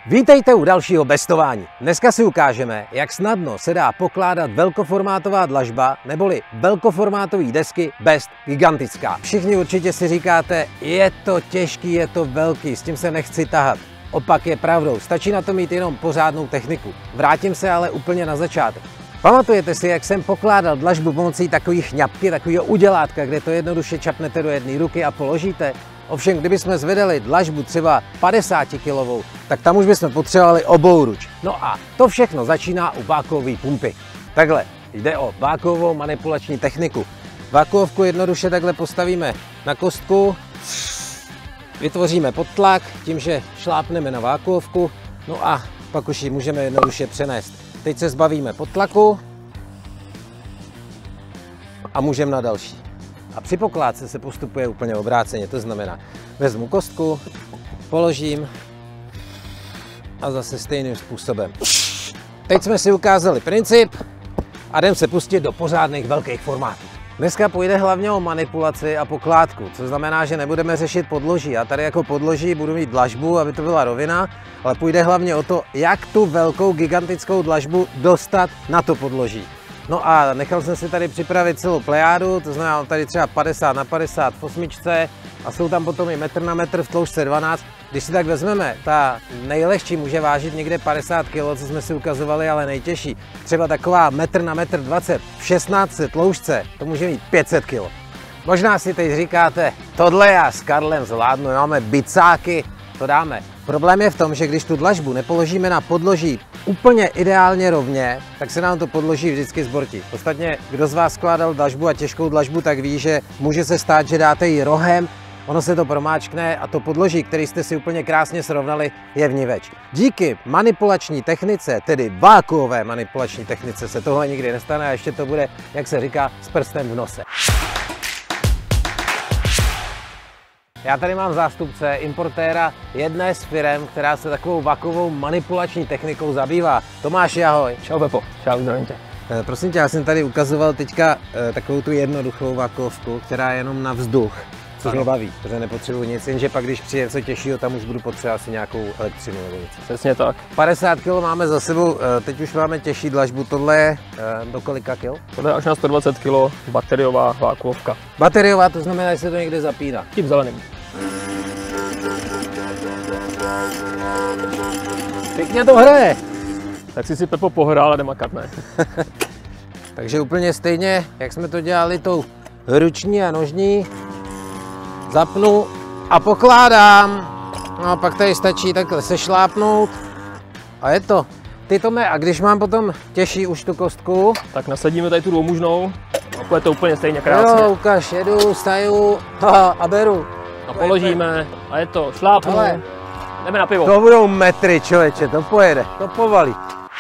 Vítejte u dalšího bestování. Dneska si ukážeme, jak snadno se dá pokládat velkoformátová dlažba neboli velkoformátový desky Best gigantická. Všichni určitě si říkáte, je to těžký, je to velký, s tím se nechci tahat. Opak je pravdou, stačí na to mít jenom pořádnou techniku. Vrátím se ale úplně na začátek. Pamatujete si, jak jsem pokládal dlažbu pomocí takové chňapky, takového udělátka, kde to jednoduše čapnete do jedné ruky a položíte? Ovšem, kdybychom zvedali dlažbu třeba 50 kg, tak tam už bychom potřebovali obouruč. No a to všechno začíná u vákuové pumpy. Takhle, jde o vákuovou manipulační techniku. Vákuovku jednoduše takhle postavíme na kostku, vytvoříme podtlak tím, že šlápneme na vákuovku, no a pak už ji můžeme jednoduše přenést. Teď se zbavíme podtlaku a můžeme na další. A při pokládce se postupuje úplně obráceně, to znamená, vezmu kostku, položím a zase stejným způsobem. Teď jsme si ukázali princip a jdeme se pustit do pořádných velkých formátů. Dneska půjde hlavně o manipulaci a pokládku, což znamená, že nebudeme řešit podloží. Já tady jako podloží budu mít dlažbu, aby to byla rovina, ale půjde hlavně o to, jak tu velkou gigantickou dlažbu dostat na to podloží. No a nechal jsem si tady připravit celou plejádu, to znamená tady třeba 50 na 50 v osmičce a jsou tam potom i metr na metr v tloušťce 12. Když si tak vezmeme, ta nejlehčí může vážit někde 50 kg, co jsme si ukazovali, ale nejtěžší. Třeba taková metr na metr 20 v 16 tloušťce, to může mít 500 kg. Možná si teď říkáte, tohle já s Karlem zvládnu, máme bicáky, to dáme. Problém je v tom, že když tu dlažbu nepoložíme na podloží úplně ideálně rovně, tak se nám to podloží vždycky zbortí. Ostatně, kdo z vás skládal dlažbu a těžkou dlažbu, tak ví, že může se stát, že dáte ji rohem, ono se to promáčkne a to podloží, který jste si úplně krásně srovnali, je vniveč. Díky manipulační technice, tedy vákuové manipulační technice, se tohle nikdy nestane a ještě to bude, jak se říká, s prstem v nose. Já tady mám zástupce importéra jedné z firem, která se takovou vákuovou manipulační technikou zabývá. Tomáši, ahoj. Čau Pepo, čau, zdravím tě. Prosím tě, já jsem tady ukazoval teďka takovou tu jednoduchou vákuovku, která je jenom na vzduch, což mě baví, protože nepotřebuji nic, jenže pak když přijde něco těžšího, tam už budu potřebovat asi nějakou elektřinu nebo nic. Přesně tak. 50 kg máme za sebou, teď už máme těžší dlažbu, tohle je do kolika kil? Tohle je až na 120 kg bateriová vákuovka. Bateriová, to znamená, že se to někde zapíná. Tím zeleným. Pěkně to hraje. Tak si Pepo pohrál a nemakat, ne? Takže úplně stejně, jak jsme to dělali tou ruční a nožní, zapnu a pokládám. No a pak tady stačí takhle sešlápnout a je to. Ty Tome, a když mám potom těžší už tu kostku, tak nasadíme tady tu dvoumužnou a půjde to úplně stejně krásně. Jo, ukaž, jedu, staju a beru. A položíme a je to, šlápnu. Ale jdeme na pivo. to budou metry, člověče, to pojede, to povalí.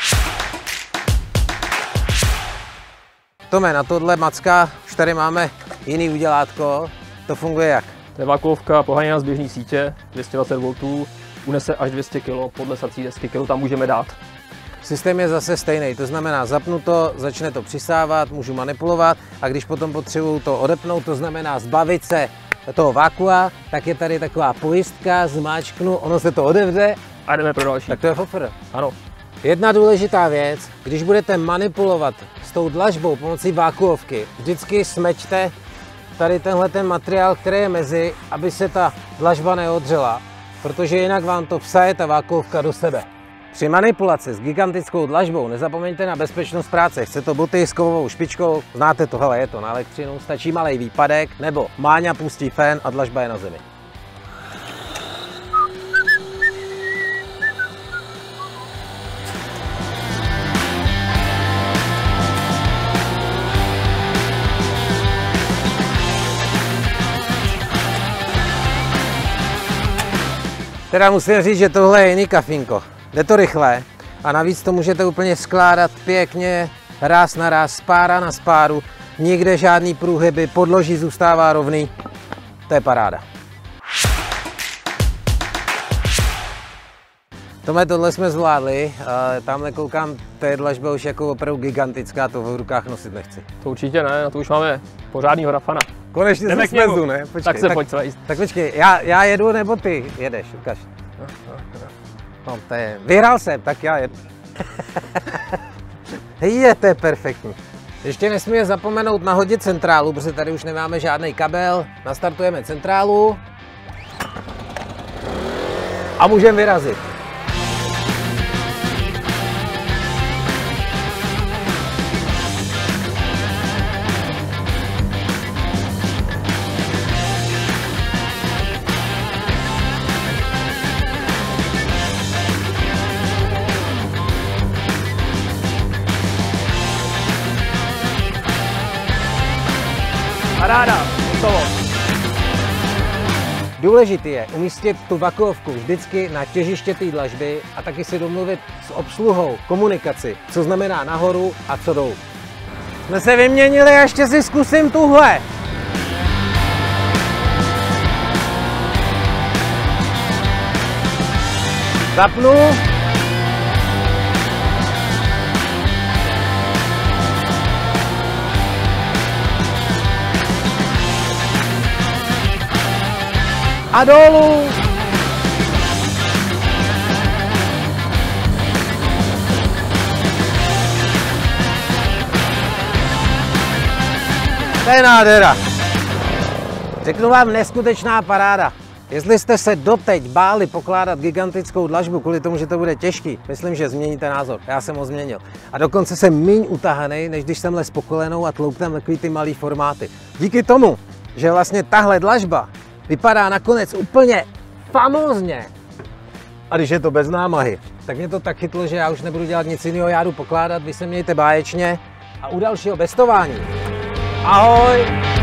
Tome, na tohle macka už tady máme jiný udělátko. To funguje jak? To je vákuovka poháněná z běžné sítě, 220 V, unese až 200 kg, podle sací desky, kterou tam můžeme dát. Systém je zase stejný, to znamená zapnu to, začne to přisávat, můžu manipulovat a když potom potřebuju to odepnout, to znamená zbavit se toho vákua, tak je tady taková pojistka, zmáčknu, ono se to odevře a jdeme pro další. Tak to je fofr. Ano. Jedna důležitá věc, když budete manipulovat s tou dlažbou pomocí vákuovky, vždycky smečte tady tenhle ten materiál, který je mezi, aby se ta dlažba neodřela, protože jinak vám to vsaje ta vákuovka do sebe. Při manipulaci s gigantickou dlažbou nezapomeňte na bezpečnost práce. Chce to boty s kovovou špičkou, znáte to, hele, je to na elektřinu, stačí malej výpadek, nebo Máňa pustí fén a dlažba je na zemi. Teda musím říct, že tohle je jiný kafínko. Jde to rychle a navíc to můžete úplně skládat pěkně, ráz na ráz, spára na spáru, nikde žádný průhyby, podloží zůstává rovný, to je paráda. Tohle jsme zvládli, tamhle koukám, to je dlažba už jako opravdu gigantická, to v rukách nosit nechci. To určitě ne, na to už máme pořádnýho rafana. Konečně se svezu, ne? Počkej, tak se pojď svést. Tak počkej, já jedu nebo ty jedeš, ukaž. No, to je, vyhrál jsem, tak já je. To je perfektní. Ještě nesmíme zapomenout nahodit centrálu, protože tady už nemáme žádný kabel. Nastartujeme centrálu a můžeme vyrazit. Paráda, hotovo. Důležité je umístit tu vakuovku vždycky na těžiště té dlažby a taky si domluvit s obsluhou komunikaci, co znamená nahoru a co dolů. Jsme se vyměnili a ještě si zkusím tuhle. Zapnu. A dolů. To je nádhera. Řeknu vám neskutečná paráda. Jestli jste se doteď báli pokládat gigantickou dlažbu kvůli tomu, že to bude těžký, myslím, že změníte názor. Já jsem ho změnil. A dokonce jsem míň utahanej, než když jsem les po kolenou a tlouk tam takový ty malý formáty. Díky tomu, že vlastně tahle dlažba vypadá nakonec úplně famózně. A když je to bez námahy, tak mě to tak chytlo, že já už nebudu dělat nic jiného, já jdu pokládat, vy se mějte báječně a u dalšího bestování. Ahoj!